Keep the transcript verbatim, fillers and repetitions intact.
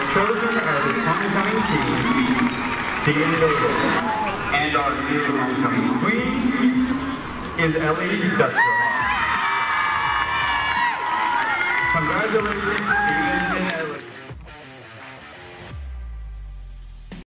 chosen as its homecoming queen, Stephen Davis. And our new homecoming queen is Ellie Dusterhoft. Congratulations, Stephen